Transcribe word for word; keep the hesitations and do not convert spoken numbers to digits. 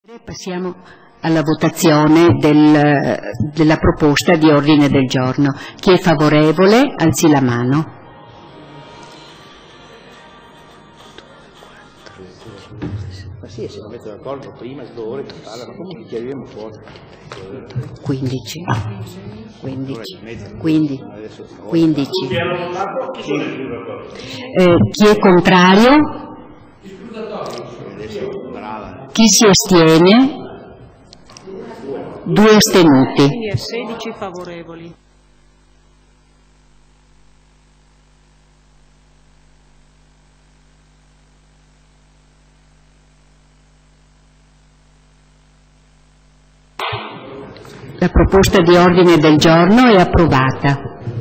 Passiamo alla votazione del, della proposta di ordine del giorno. Chi è favorevole alzi la mano. Ma sì, se non metto d'accordo prima, due ore che parlano, comunque ci arriviamo fuori. quindici, quindici, quindici, quindici. Eh, chi è contrario? Chi si astiene? Due astenuti. Quindi è sedici favorevoli. La proposta di ordine del giorno è approvata.